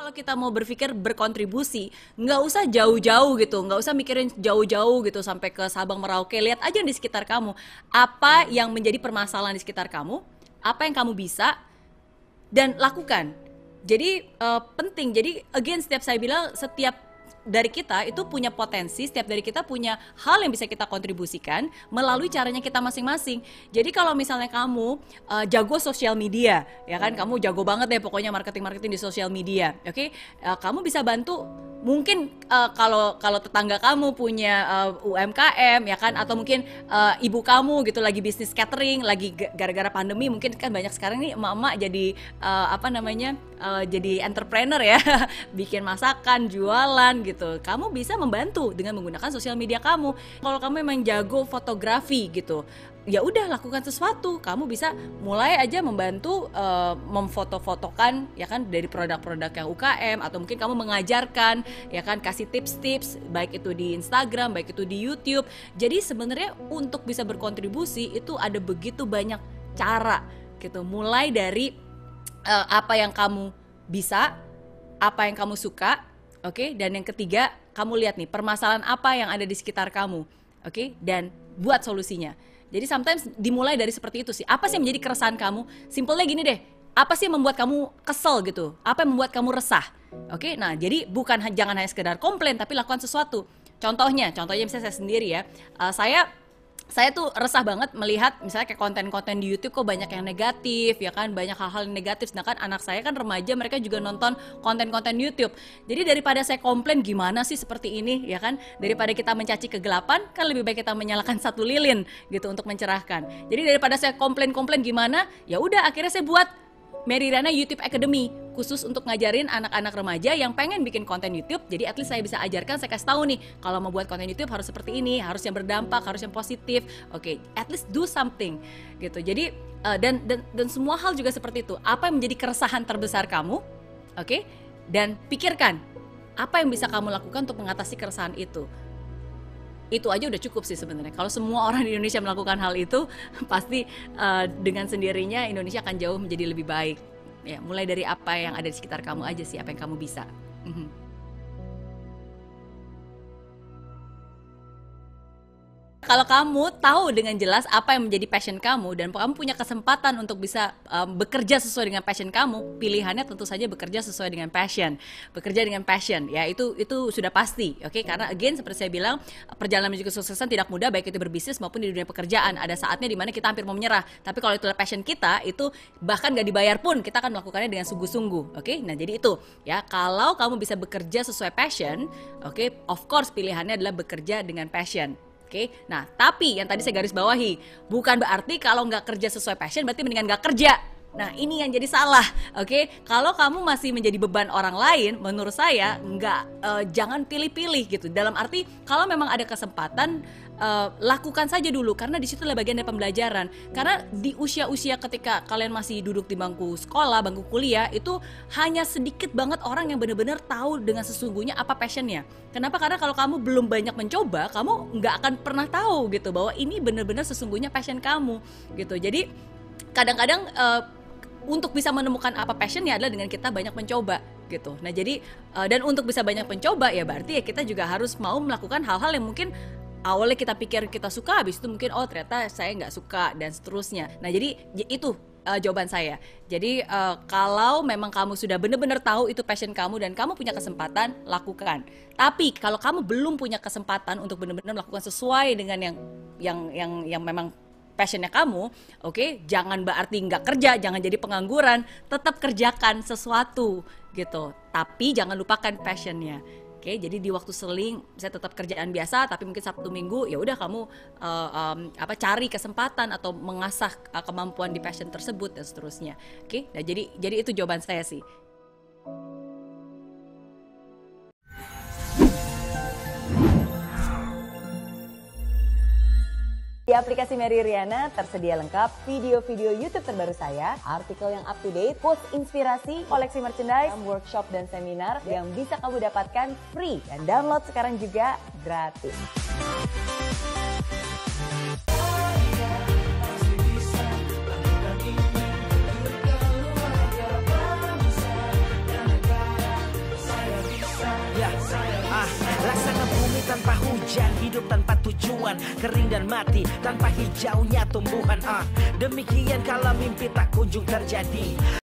Kalau kita mau berpikir berkontribusi, nggak usah jauh-jauh gitu, nggak usah mikirin jauh-jauh gitu sampai ke Sabang Merauke. Lihat aja di sekitar kamu, apa yang menjadi permasalahan di sekitar kamu, apa yang kamu bisa, dan lakukan. Jadi penting. Jadi again, setiap saya bilang, setiap dari kita itu punya potensi, setiap dari kita punya hal yang bisa kita kontribusikan melalui caranya kita masing-masing. Jadi kalau misalnya kamu jago sosial media, ya kan, kamu jago banget deh pokoknya marketing di sosial media, oke? Kamu bisa bantu. Mungkin kalau tetangga kamu punya UMKM, ya kan, atau mungkin ibu kamu gitu lagi bisnis catering, lagi gara-gara pandemi, mungkin kan banyak sekarang nih emak-emak jadi jadi entrepreneur ya, bikin masakan, jualan gitu. Kamu bisa membantu dengan menggunakan sosial media kamu. Kalau kamu memang jago fotografi gitu, ya udah lakukan sesuatu. Kamu bisa mulai aja membantu memfoto-fotokan, ya kan, dari produk-produk yang UKM, atau mungkin kamu mengajarkan, ya kan, kasih tips-tips baik itu di Instagram, baik itu di YouTube. Jadi sebenarnya untuk bisa berkontribusi itu ada begitu banyak cara gitu. Mulai dari apa yang kamu bisa, apa yang kamu suka, oke? Dan yang ketiga, kamu lihat nih permasalahan apa yang ada di sekitar kamu, oke? Dan buat solusinya. Jadi sometimes dimulai dari seperti itu sih. Apa sih yang menjadi keresahan kamu? Simpelnya gini deh, apa sih yang membuat kamu kesel gitu? Apa yang membuat kamu resah? Oke, nah jadi jangan hanya sekedar komplain, tapi lakukan sesuatu. Contohnya misalnya saya sendiri ya, saya tuh resah banget melihat misalnya kayak konten-konten di YouTube kok banyak yang negatif, ya kan, banyak hal-hal yang negatif. Sedangkan anak saya kan remaja, mereka juga nonton konten-konten YouTube. Jadi daripada saya komplain gimana sih seperti ini, ya kan, daripada kita mencaci kegelapan, kan lebih baik kita menyalakan satu lilin gitu untuk mencerahkan. Jadi daripada saya komplain gimana, ya udah akhirnya saya buat Mary Riana YouTube Academy, khusus untuk ngajarin anak-anak remaja yang pengen bikin konten YouTube. Jadi at least saya bisa ajarkan, saya kasih tahu nih, kalau mau buat konten YouTube harus seperti ini, harus yang berdampak, harus yang positif. Oke, at least do something gitu. Jadi dan semua hal juga seperti itu. Apa yang menjadi keresahan terbesar kamu? Oke? Dan pikirkan apa yang bisa kamu lakukan untuk mengatasi keresahan itu. Itu aja udah cukup sih sebenarnya. Kalau semua orang di Indonesia melakukan hal itu, pasti dengan sendirinya Indonesia akan jauh menjadi lebih baik. Ya, mulai dari apa yang ada di sekitar kamu aja sih, apa yang kamu bisa. Kalau kamu tahu dengan jelas apa yang menjadi passion kamu dan kamu punya kesempatan untuk bisa bekerja sesuai dengan passion kamu, pilihannya tentu saja bekerja sesuai dengan passion. Bekerja dengan passion, ya itu sudah pasti, oke? Karena again seperti saya bilang, perjalanan menuju kesuksesan tidak mudah, baik itu berbisnis maupun di dunia pekerjaan. Ada saatnya dimana kita hampir mau menyerah, tapi kalau itulah passion kita, itu bahkan gak dibayar pun kita akan melakukannya dengan sungguh-sungguh, oke? Nah jadi itu, ya, kalau kamu bisa bekerja sesuai passion, oke, of course pilihannya adalah bekerja dengan passion. Oke, nah tapi yang tadi saya garis bawahi, bukan berarti kalau nggak kerja sesuai passion berarti mendingan nggak kerja. Nah ini yang jadi salah, oke? Kalau kamu masih menjadi beban orang lain, menurut saya jangan pilih-pilih gitu. Dalam arti kalau memang ada kesempatan, lakukan saja dulu, karena di situ adalah bagian dari pembelajaran. Karena di usia-usia ketika kalian masih duduk di bangku sekolah, bangku kuliah, itu hanya sedikit banget orang yang benar-benar tahu dengan sesungguhnya apa passionnya. Kenapa? Karena kalau kamu belum banyak mencoba, kamu nggak akan pernah tahu gitu bahwa ini benar-benar sesungguhnya passion kamu gitu. Jadi kadang-kadang untuk bisa menemukan apa passionnya adalah dengan kita banyak mencoba gitu. Nah jadi dan untuk bisa banyak mencoba ya berarti ya kita juga harus mau melakukan hal-hal yang mungkin awalnya kita pikir kita suka, habis itu mungkin ternyata saya nggak suka dan seterusnya. Nah jadi itu jawaban saya. Jadi kalau memang kamu sudah benar-benar tahu itu passion kamu dan kamu punya kesempatan, lakukan. Tapi kalau kamu belum punya kesempatan untuk benar-benar melakukan sesuai dengan yang memang passionnya kamu, oke, jangan berarti nggak kerja, jangan jadi pengangguran, tetap kerjakan sesuatu gitu. Tapi jangan lupakan passionnya. Oke, jadi di waktu seling saya tetap kerjaan biasa, tapi mungkin Sabtu Minggu ya udah kamu cari kesempatan atau mengasah kemampuan di passion tersebut dan seterusnya. Oke, nah jadi itu jawaban saya sih. Di aplikasi Mary Riana tersedia lengkap video-video YouTube terbaru saya, artikel yang up to date, quotes inspirasi, koleksi merchandise, workshop dan seminar yang bisa kamu dapatkan free dan download sekarang juga gratis. tanpa hujan, hidup tanpa tujuan, kering dan mati tanpa hijaunya tumbuhan. Demikian kalau mimpi tak kunjung terjadi.